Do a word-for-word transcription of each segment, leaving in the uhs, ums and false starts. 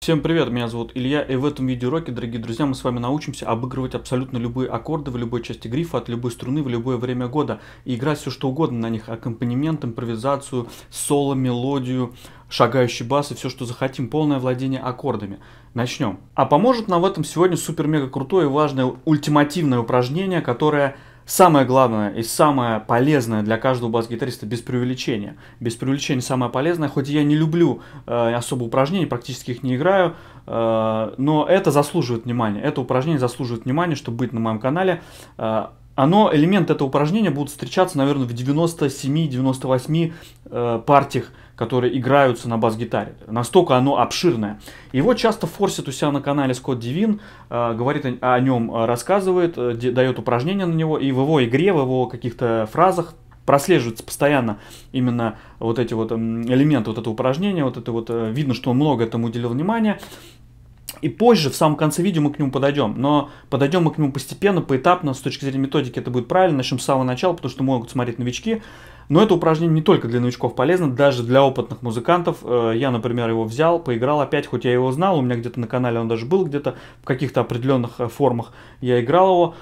Всем привет, меня зовут Илья, и в этом видеоуроке, дорогие друзья, мы с вами научимся обыгрывать абсолютно любые аккорды в любой части грифа, от любой струны, в любое время года, и играть все что угодно на них: аккомпанемент, импровизацию, соло, мелодию, шагающий бас и все, что захотим, полное владение аккордами. Начнем. А поможет нам в этом сегодня супер-мега крутое и важное ультимативное упражнение, которое самое главное и самое полезное для каждого бас-гитариста, без преувеличения. Без преувеличения самое полезное, хоть я не люблю э, особо упражнений, практически их не играю, э, но это заслуживает внимания. Это упражнение заслуживает внимания, чтобы быть на моем канале. Э, оно, элементы этого упражнения будут встречаться, наверное, в девяноста семи — девяноста восьми э, партиях, которые играются на бас-гитаре. Настолько оно обширное. Его часто форсит у себя на канале Scott Divine, э, говорит о, о нем, рассказывает, э, дает упражнения на него, и в его игре, в его каких-то фразах прослеживается постоянно именно вот эти вот элементы, вот это упражнение, вот это вот, э, видно, что он много этому уделил внимания. И позже, в самом конце видео, мы к нему подойдем. Но подойдем мы к нему постепенно, поэтапно. С точки зрения методики это будет правильно. Начнем с самого начала, потому что могут смотреть новички. Но это упражнение не только для новичков полезно, даже для опытных музыкантов. Я, например, его взял, поиграл опять, хоть я его знал. У меня где-то на канале он даже был, где-то в каких-то определенных формах я играл его.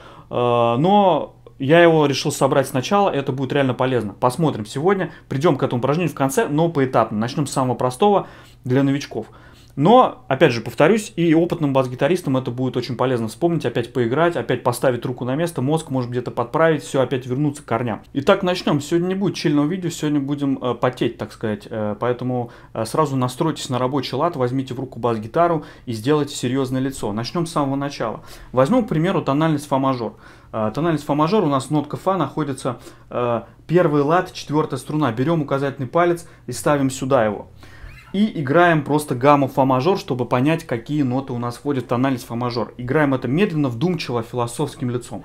Но я его решил собрать сначала, это будет реально полезно. Посмотрим сегодня. Придем к этому упражнению в конце, но поэтапно. Начнем с самого простого для новичков. Но, опять же, повторюсь, и опытным бас-гитаристам это будет очень полезно вспомнить, опять поиграть, опять поставить руку на место, мозг может где-то подправить, все, опять вернуться к корням. Итак, начнем. Сегодня не будет чильного видео, сегодня будем э, потеть, так сказать. Э, поэтому э, сразу настройтесь на рабочий лад, возьмите в руку бас-гитару и сделайте серьезное лицо. Начнем с самого начала. Возьмем, к примеру, тональность фа-мажор. Э, тональность фа-мажор, у нас нотка фа находится э, первый лад, четвертая струна. Берем указательный палец и ставим сюда его. И играем просто гамму фа-мажор, чтобы понять, какие ноты у нас входят в тональность фа-мажор. Играем это медленно, вдумчиво, философским лицом.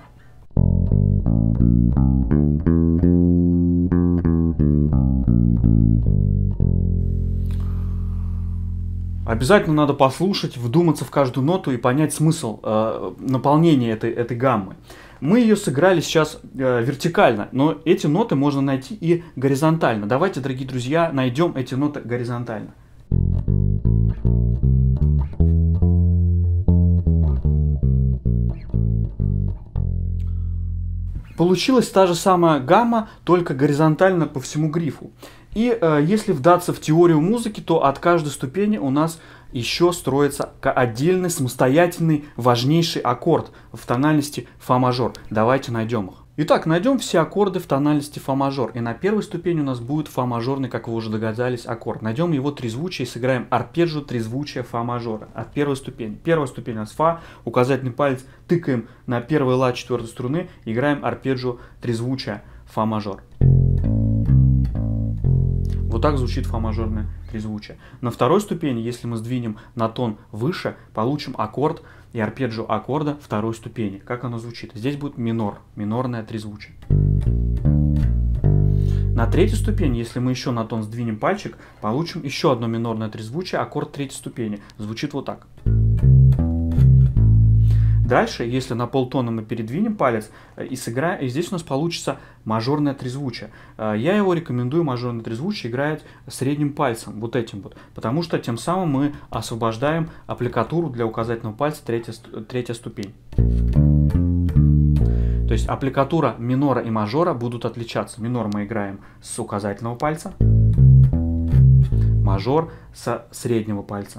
Обязательно надо послушать, вдуматься в каждую ноту и понять смысл э, наполнения этой, этой гаммы. Мы ее сыграли сейчас э, вертикально, но эти ноты можно найти и горизонтально. Давайте, дорогие друзья, найдем эти ноты горизонтально. Получилась та же самая гамма, только горизонтально по всему грифу. И э, если вдаться в теорию музыки, то от каждой ступени у нас еще строится отдельный, самостоятельный, важнейший аккорд в тональности фа-мажор. Давайте найдем их. Итак, найдем все аккорды в тональности фа-мажор. И на первой ступени у нас будет фа-мажорный, как вы уже догадались, аккорд. Найдем его трезвучие и сыграем арпеджио трезвучия фа-мажора от первой ступени. Первая ступень у нас фа, указательный палец тыкаем на первый лад четвертой струны, играем арпеджио трезвучия фа-мажор. Вот так звучит фа-мажорное трезвучие. На второй ступени, если мы сдвинем на тон выше, получим аккорд и арпеджио аккорда второй ступени. Как оно звучит? Здесь будет минор, минорное трезвучие. На третьей ступени, если мы еще на тон сдвинем пальчик, получим еще одно минорное трезвучие, аккорд третьей ступени. Звучит вот так. Дальше, если на полтона мы передвинем палец и сыграем, и здесь у нас получится мажорное трезвучие. Я его рекомендую, мажорное трезвучие, играть средним пальцем, вот этим вот, потому что тем самым мы освобождаем аппликатуру для указательного пальца, третья, третья ступень. То есть аппликатура минора и мажора будут отличаться. Минор мы играем с указательного пальца, мажор со среднего пальца.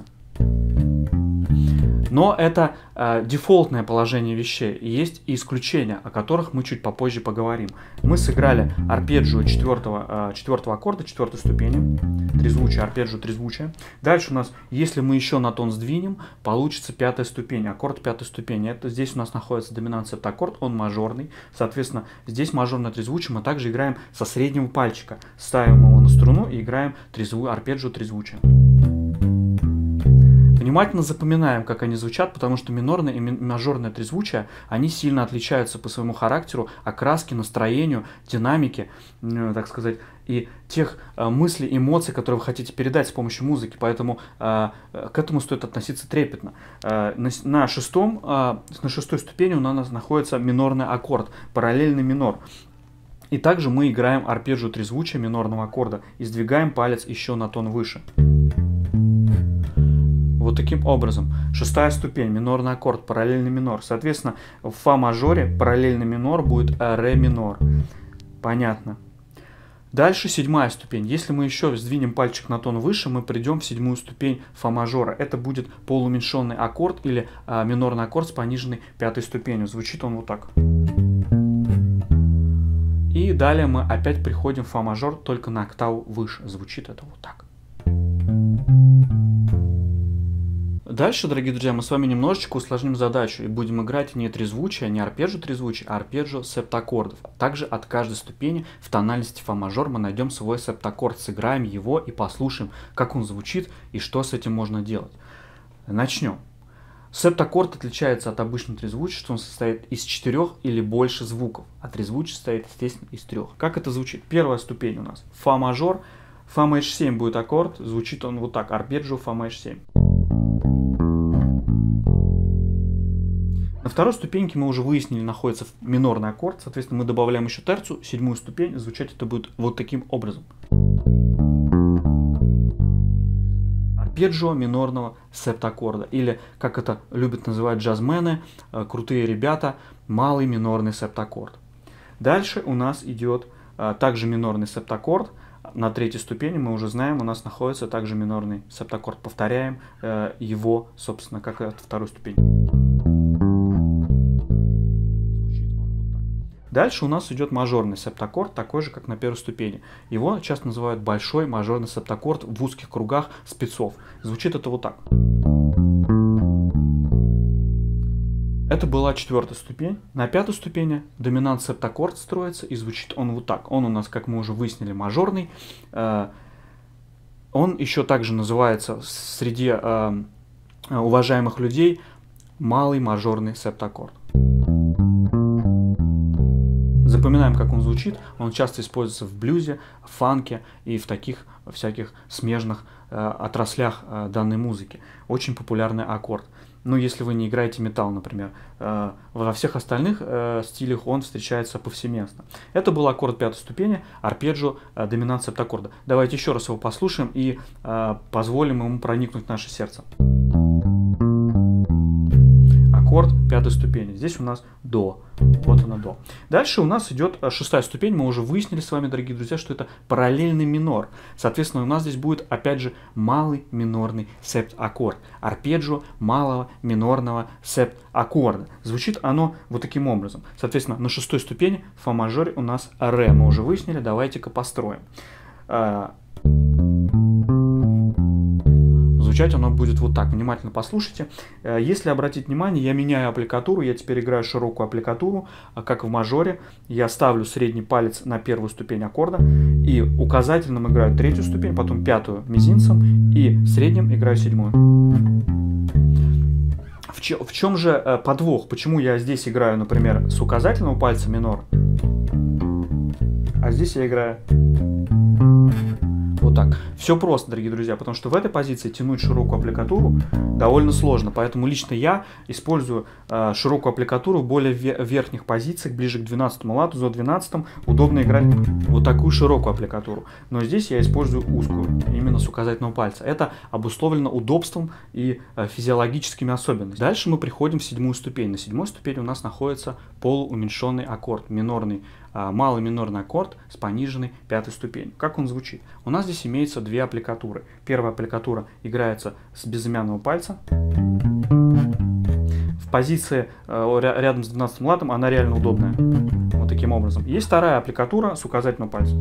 Но это э, дефолтное положение вещей, и есть и исключения, о которых мы чуть попозже поговорим. Мы сыграли арпеджио четвертого, э, четвертого аккорда, четвертой ступени, трезвучие, арпеджио, трезвучие. Дальше у нас, если мы еще на тон сдвинем, получится пятая ступень, аккорд пятой ступени. Это, здесь у нас находится доминант септаккорд, он мажорный. Соответственно, здесь мажорное трезвучие мы также играем со среднего пальчика. Ставим его на струну и играем трезву, арпеджио, трезвучие. Внимательно запоминаем, как они звучат, потому что минорное и мажорное трезвучие, они сильно отличаются по своему характеру, окраске, настроению, динамике, так сказать, и тех э, мыслей, эмоций, которые вы хотите передать с помощью музыки. Поэтому э, к этому стоит относиться трепетно. Э, на, на, шестом, э, на шестой ступени у нас находится минорный аккорд, параллельный минор. И также мы играем арпеджио трезвучия минорного аккорда и сдвигаем палец еще на тон выше. Вот вот таким образом. Шестая ступень, минорный аккорд, параллельный минор. Соответственно, в фа мажоре параллельный минор будет ре минор. Понятно. Дальше седьмая ступень. Если мы еще сдвинем пальчик на тон выше, мы придем в седьмую ступень фа мажора. Это будет полууменьшенный аккорд или а, минорный аккорд с пониженной пятой ступенью. Звучит он вот так. И далее мы опять приходим в фа мажор, только на октаву выше. Звучит это вот так. Дальше, дорогие друзья, мы с вами немножечко усложним задачу и будем играть не трезвучие, не арпеджио трезвучие, а арпеджио септаккордов. Также от каждой ступени в тональности фа мажор мы найдем свой септаккорд, сыграем его и послушаем, как он звучит и что с этим можно делать. Начнем. Септаккорд отличается от обычного трезвучия, что он состоит из четырех или больше звуков, а трезвучие состоит, естественно, из трех. Как это звучит? Первая ступень у нас фа мажор, фа маж семь будет аккорд, звучит он вот так, арпеджио фа маж семь. На второй ступеньке мы уже выяснили, находится минорный аккорд, соответственно, мы добавляем еще терцию, седьмую ступень, звучать это будет вот таким образом. Арпеджио минорного септаккорда, или, как это любят называть джазмены, крутые ребята, малый минорный септаккорд. Дальше у нас идет также минорный септаккорд. На третьей ступени мы уже знаем, у нас находится также минорный септаккорд. Повторяем его, собственно, как и от второй ступени. Дальше у нас идет мажорный септаккорд, такой же, как на первой ступени. Его часто называют большой мажорный септаккорд в узких кругах спецов. Звучит это вот так. Это была четвертая ступень. На пятой ступени доминант септаккорд строится, и звучит он вот так. Он у нас, как мы уже выяснили, мажорный. Он еще также называется среди уважаемых людей малый мажорный септаккорд. Запоминаем, как он звучит. Он часто используется в блюзе, в фанке и в таких всяких смежных э, отраслях э, данной музыки. Очень популярный аккорд. Ну, если вы не играете металл, например. Э, во всех остальных э, стилях он встречается повсеместно. Это был аккорд пятой ступени, арпеджио, э, доминант септаккорда. Давайте еще раз его послушаем и э, позволим ему проникнуть в наше сердце. Аккорд пятой ступени. Здесь у нас до. Вот она до. Дальше у нас идет шестая ступень. Мы уже выяснили с вами, дорогие друзья, что это параллельный минор. Соответственно, у нас здесь будет, опять же, малый минорный септаккорд. Арпеджио малого минорного септаккорда. Звучит оно вот таким образом. Соответственно, на шестой ступени фа мажоре у нас ре. Мы уже выяснили. Давайте-ка построим. Звучать оно будет вот так. Внимательно послушайте. Если обратить внимание, я меняю аппликатуру. Я теперь играю широкую аппликатуру, как в мажоре. Я ставлю средний палец на первую ступень аккорда. И указательным играю третью ступень, потом пятую мизинцем. И средним играю седьмую. В, ч в чем же подвох? Почему я здесь играю, например, с указательного пальца минор, а здесь я играю вот так. Все просто, дорогие друзья, потому что в этой позиции тянуть широкую аппликатуру довольно сложно. Поэтому лично я использую э, широкую аппликатуру в более верхних позициях, ближе к двенадцатому лату, зо двенадцатом. Удобно играть вот такую широкую аппликатуру. Но здесь я использую узкую, именно с указательного пальца. Это обусловлено удобством и э, физиологическими особенностями. Дальше мы приходим в седьмую ступень. На седьмой ступени у нас находится полууменьшенный аккорд, минорный, э, малый минорный аккорд с пониженной пятой ступенью. Как он звучит? У нас здесь имеется две аппликатуры. Первая аппликатура играется с безымянного пальца. В позиции э, рядом с двенадцатым латом она реально удобная. Вот таким образом. Есть вторая аппликатура с указательного пальца.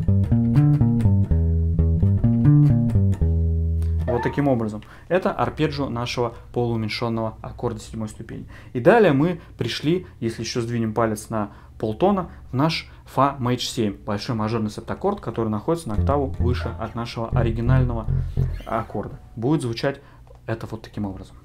Вот таким образом. Это арпеджио нашего полууменьшенного аккорда седьмой ступени. И далее мы пришли, если еще сдвинем палец на полтона, в наш фа маж семь, большой мажорный септаккорд, который находится на октаву выше от нашего оригинального аккорда. Будет звучать это вот таким образом.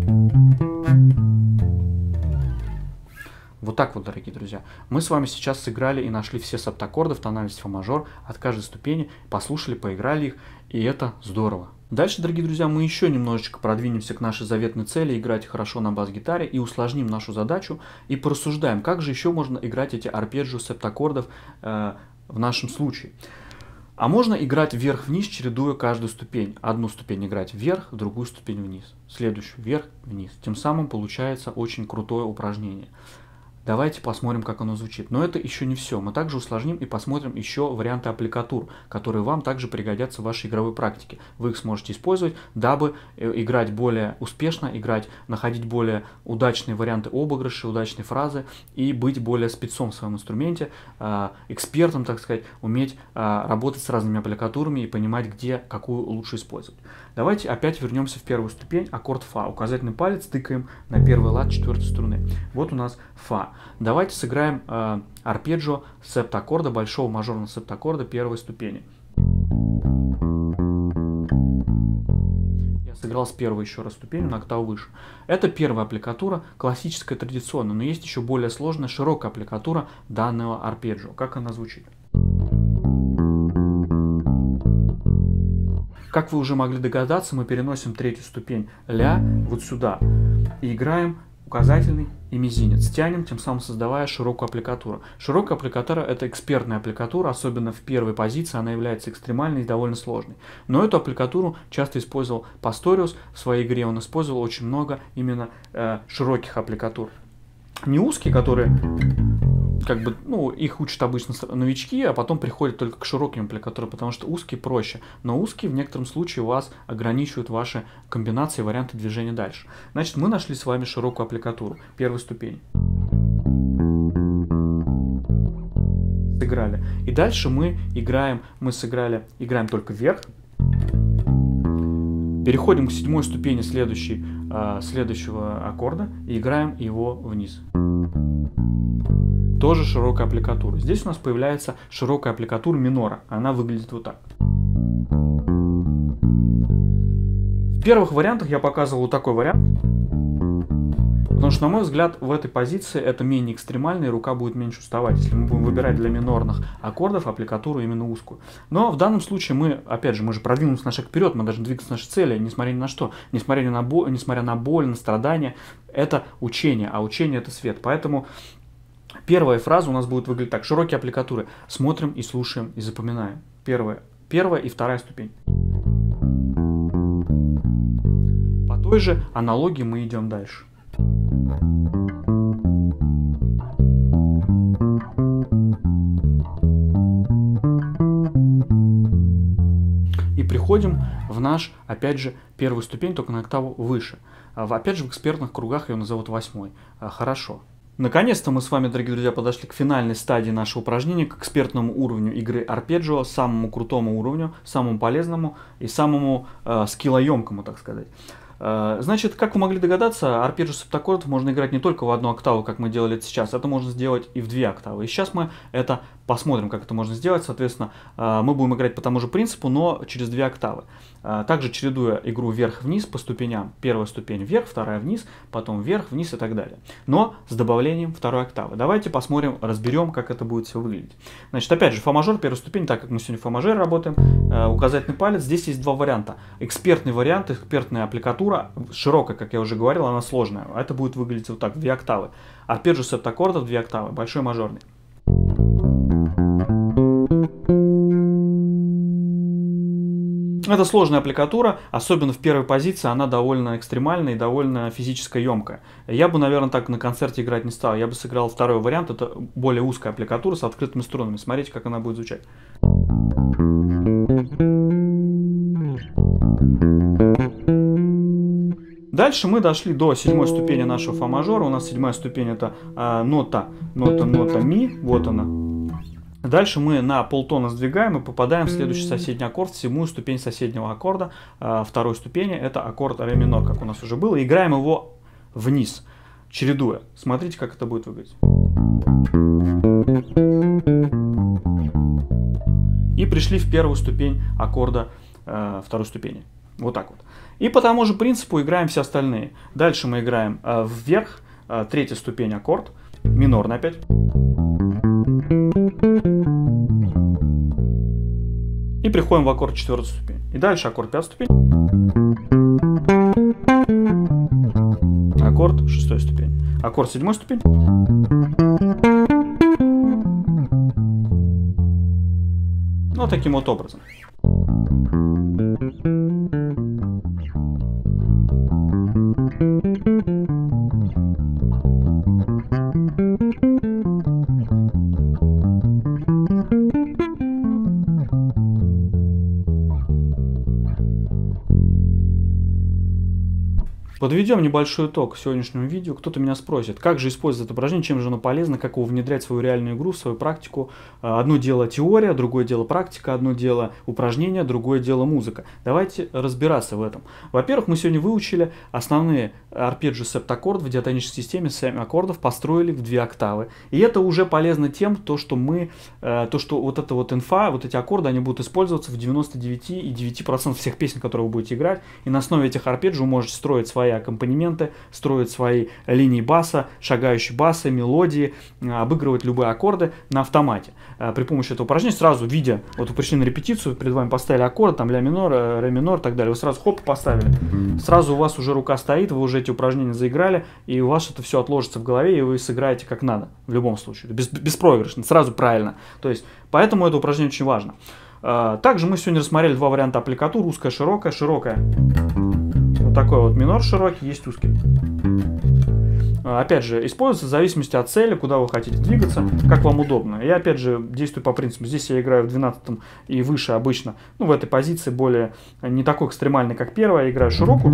Вот так вот, дорогие друзья. Мы с вами сейчас сыграли и нашли все септаккорды в тональности фа мажор от каждой ступени, послушали, поиграли их, и это здорово. Дальше, дорогие друзья, мы еще немножечко продвинемся к нашей заветной цели, играть хорошо на бас-гитаре, и усложним нашу задачу, и порассуждаем, как же еще можно играть эти арпеджио септаккордов э, в нашем случае. А можно играть вверх-вниз, чередуя каждую ступень. Одну ступень играть вверх, другую ступень вниз. Следующую вверх-вниз. Тем самым получается очень крутое упражнение. Давайте посмотрим, как оно звучит. Но это еще не все. Мы также усложним и посмотрим еще варианты аппликатур, которые вам также пригодятся в вашей игровой практике. Вы их сможете использовать, дабы играть более успешно, играть, находить более удачные варианты обыгрыша, удачные фразы и быть более спецом в своем инструменте, экспертом, так сказать, уметь работать с разными аппликатурами и понимать, где какую лучше использовать. Давайте опять вернемся в первую ступень, аккорд фа. Указательный палец тыкаем на первый лад четвертой струны. Вот у нас фа. Давайте сыграем э, арпеджио септаккорда, большого мажорного септаккорда первой ступени. Я сыграл с первой еще раз ступенью на октаву выше. Это первая аппликатура, классическая, традиционная, но есть еще более сложная, широкая аппликатура данного арпеджио. Как она звучит? Как вы уже могли догадаться, мы переносим третью ступень ля вот сюда и играем указательный и мизинец. Тянем, тем самым создавая широкую аппликатуру. Широкая аппликатура — это экспертная аппликатура, особенно в первой позиции она является экстремальной и довольно сложной. Но эту аппликатуру часто использовал Пасториус в своей игре, он использовал очень много именно э, широких аппликатур. Не узкие, которые, как бы, ну, их учат обычно новички, а потом приходят только к широким аппликатурам, потому что узкие проще. Но узкие в некотором случае вас ограничивают ваши комбинации, варианты движения дальше. Значит, мы нашли с вами широкую аппликатуру, первую ступень. Сыграли. И дальше мы играем, мы сыграли, играем только вверх. Переходим к седьмой ступени следующей, э, следующего аккорда и играем его вниз. Тоже широкая аппликатура. Здесь у нас появляется широкая аппликатура минора. Она выглядит вот так. В первых вариантах я показывал вот такой вариант. Потому что, на мой взгляд, в этой позиции это менее экстремально, и рука будет меньше уставать, если мы будем выбирать для минорных аккордов аппликатуру именно узкую. Но в данном случае мы, опять же, мы же продвинулись на шаг вперед, мы должны двигаться к нашей цели, несмотря ни на что, несмотря на боль, несмотря на боль, на страдания, это учение, а учение — это свет. Поэтому первая фраза у нас будет выглядеть так: широкие аппликатуры. Смотрим и слушаем и запоминаем. Первая, первая и вторая ступень. По той же аналогии мы идем дальше. И приходим в наш, опять же, первую ступень, только на октаву выше. Опять же, в экспертных кругах ее назовут восьмой. Хорошо. Наконец-то мы с вами, дорогие друзья, подошли к финальной стадии нашего упражнения, к экспертному уровню игры арпеджио, самому крутому уровню, самому полезному и самому э, скиллоемкому, так сказать. Значит, как вы могли догадаться, арпеджио септаккордов можно играть не только в одну октаву, как мы делали это сейчас, это можно сделать и в две октавы. И сейчас мы это посмотрим, как это можно сделать. Соответственно, мы будем играть по тому же принципу, но через две октавы. Также чередуя игру вверх-вниз по ступеням. Первая ступень вверх, вторая вниз, потом вверх, вниз и так далее. Но с добавлением второй октавы. Давайте посмотрим, разберем, как это будет все выглядеть. Значит, опять же, фа-мажор, первая ступень, так как мы сегодня в фа-мажоре работаем, указательный палец. Здесь есть два варианта. Экспертный вариант, экспертная аппликатура, широкая, как я уже говорил, она сложная. Это будет выглядеть вот так, две октавы. Арпеджио септаккордов, две октавы, большой мажорный. Это сложная аппликатура, особенно в первой позиции, она довольно экстремальная и довольно физически емкая. Я бы, наверное, так на концерте играть не стал. Я бы сыграл второй вариант, это более узкая аппликатура с открытыми струнами. Смотрите, как она будет звучать. Дальше мы дошли до седьмой ступени нашего фа-мажора. У нас седьмая ступень — это а, нота, нота, нота ми, вот она. Дальше мы на полтона сдвигаем и попадаем в следующий соседний аккорд, в седьмую ступень соседнего аккорда, а, второй ступени. Это аккорд ре минор, как у нас уже было. Играем его вниз, чередуя. Смотрите, как это будет выглядеть. И пришли в первую ступень аккорда а, второй ступени. Вот так вот. И по тому же принципу играем все остальные. Дальше мы играем а, вверх, а, третья ступень аккорд, минорный опять. И приходим в аккорд четвертой ступени. И дальше аккорд пятой ступени. Аккорд шестой ступени. Аккорд седьмой ступени. Ну, таким вот образом. Подведем небольшой итог сегодняшнему видео. Кто-то меня спросит, как же использовать это упражнение, чем же оно полезно, как его внедрять в свою реальную игру, в свою практику. Одно дело теория, другое дело практика, одно дело упражнение, другое дело музыка. Давайте разбираться в этом. Во-первых, мы сегодня выучили основные арпеджио септаккордов в диатонической системе, семь аккордов построили в две октавы. И это уже полезно тем, то, что мы, то, что вот эта вот инфа, вот эти аккорды, они будут использоваться в девяноста девяти и девяти процентах всех песен, которые вы будете играть. И на основе этих арпеджио вы можете строить свои аккомпанементы, строить свои линии баса, шагающие басы, мелодии, обыгрывать любые аккорды на автомате. При помощи этого упражнения, сразу видя, вот вы пришли на репетицию, перед вами поставили аккорд, там ля минор, ре минор и так далее, вы сразу хоп поставили, сразу у вас уже рука стоит, вы уже эти упражнения заиграли, и у вас это все отложится в голове, и вы сыграете как надо, в любом случае, без, беспроигрышно, сразу правильно. То есть, поэтому это упражнение очень важно. Также мы сегодня рассмотрели два варианта аппликатур, узкая, широкая, широкая. Вот такой вот минор широкий, есть узкий. Опять же, используется в зависимости от цели, куда вы хотите двигаться, как вам удобно. Я опять же действую по принципу, здесь я играю в двенадцатом и выше обычно, ну в этой позиции более не такой экстремальный, как первая, я играю широкую.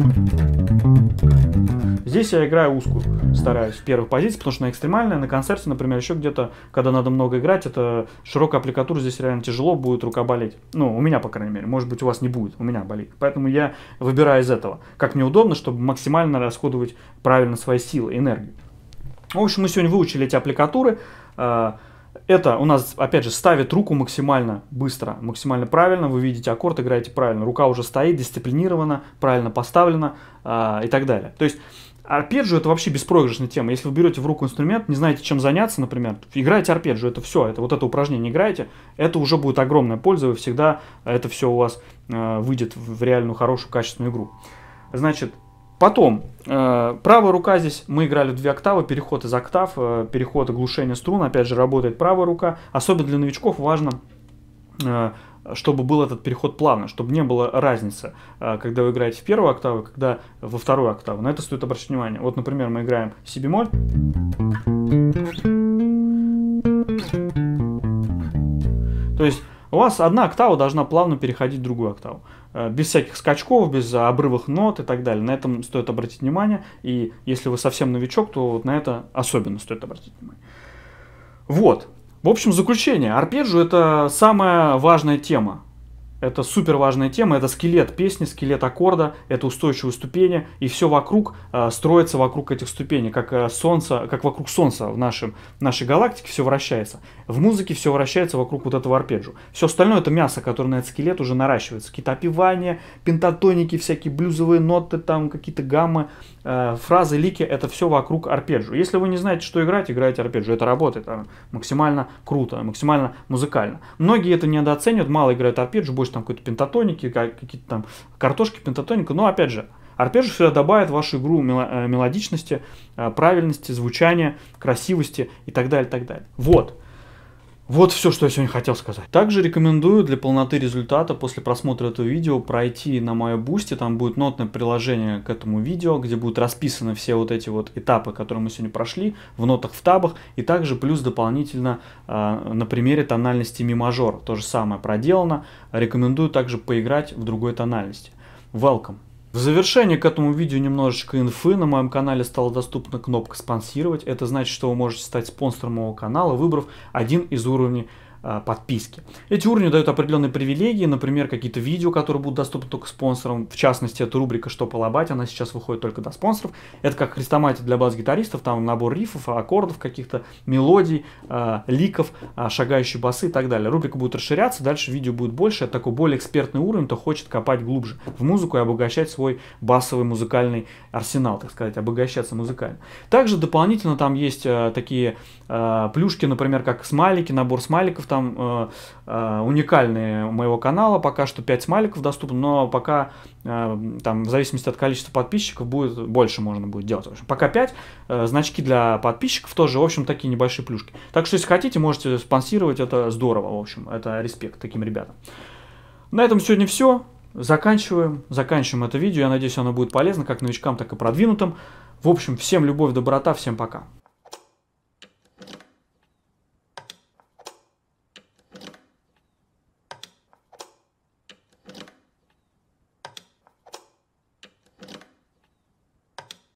Здесь я играю узкую, стараюсь в первых позициях, потому что на экстремальной, на концерте, например, еще где-то, когда надо много играть, это широкая аппликатура, здесь реально тяжело, будет рука болеть. Ну, у меня, по крайней мере, может быть, у вас не будет, у меня болит. Поэтому я выбираю из этого, как мне удобно, чтобы максимально расходовать правильно свои силы, энергию. В общем, мы сегодня выучили эти аппликатуры. Это у нас, опять же, ставит руку максимально быстро, максимально правильно. Вы видите аккорд, играете правильно. Рука уже стоит, дисциплинирована, правильно поставлена э, и так далее. То есть арпеджио — это вообще беспроигрышная тема. Если вы берете в руку инструмент, не знаете, чем заняться, например, играете арпеджио, это все, это вот это упражнение играете, это уже будет огромная польза, вы всегда это все у вас э, выйдет в реальную, хорошую, качественную игру. Значит, потом, э, правая рука здесь, мы играли в две октавы, переход из октав, э, переход оглушения струн, опять же, работает правая рука. Особенно для новичков важно, э, чтобы был этот переход плавно, чтобы не было разницы, э, когда вы играете в первую октаву, когда во вторую октаву. На это стоит обращать внимание. Вот, например, мы играем си бемоль. То есть у вас одна октава должна плавно переходить в другую октаву. Без всяких скачков, без обрывов нот и так далее. На этом стоит обратить внимание. И если вы совсем новичок, то вот на это особенно стоит обратить внимание. Вот. В общем, заключение. Арпеджио — это самая важная тема. Это супер важная тема, это скелет песни, скелет аккорда, это устойчивые ступени, и все вокруг э, строится вокруг этих ступеней, как, э, солнце, как вокруг Солнца в нашем, нашей галактике все вращается. В музыке все вращается вокруг вот этого арпеджио. Все остальное — это мясо, которое на этот скелет уже наращивается. Какие-то опевания, пентатоники, всякие блюзовые ноты, там какие-то гаммы, э, фразы, лики — это все вокруг арпеджио. Если вы не знаете, что играть, играйте арпеджио. Это работает, это максимально круто, максимально музыкально. Многие это недооценивают, мало играют арпеджио, больше там какой-то пентатоники, какие-то там картошки, пентатоника. Но опять же, арпеджио всегда добавит в вашу игру мелодичности, правильности, звучания, красивости и так далее, так далее. Вот. Вот все, что я сегодня хотел сказать. Также рекомендую для полноты результата после просмотра этого видео пройти на мое Boosty. Там будет нотное приложение к этому видео, где будут расписаны все вот эти вот этапы, которые мы сегодня прошли, в нотах, в табах. И также плюс дополнительно э, на примере тональности ми мажор. То же самое проделано. Рекомендую также поиграть в другой тональности. Welcome! В завершение к этому видео немножечко инфы. На моем канале стала доступна кнопка «Спонсировать». Это значит, что вы можете стать спонсором моего канала, выбрав один из уровней э, подписки. Эти уровни дают определенные привилегии, например, какие-то видео, которые будут доступны только спонсорам. В частности, это рубрика «Что полабать», она сейчас выходит только до спонсоров. Это как хрестоматия для бас-гитаристов, там набор рифов, аккордов, каких-то мелодий, э, ликов, э, шагающие басы и так далее. Рубрика будет расширяться, дальше видео будет больше. Это такой более экспертный уровень, кто хочет копать глубже в музыку и обогащать свой басовый музыкальный арсенал, так сказать, обогащаться музыкально. Также дополнительно там есть э, такие э, плюшки, например, как смайлики, набор смайликов там там э, э, уникальные у моего канала, пока что пять смайликов доступно, но пока э, там в зависимости от количества подписчиков будет больше можно будет делать. В общем, пока пять, э, значки для подписчиков тоже, в общем, такие небольшие плюшки. Так что, если хотите, можете спонсировать, это здорово, в общем, это респект таким ребятам. На этом сегодня все. Заканчиваем, заканчиваем это видео. Я надеюсь, оно будет полезно как новичкам, так и продвинутым. В общем, всем любовь, доброта, всем пока.